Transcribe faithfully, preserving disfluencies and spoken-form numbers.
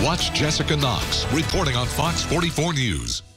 Watch Jessica Knox reporting on Fox forty-four News.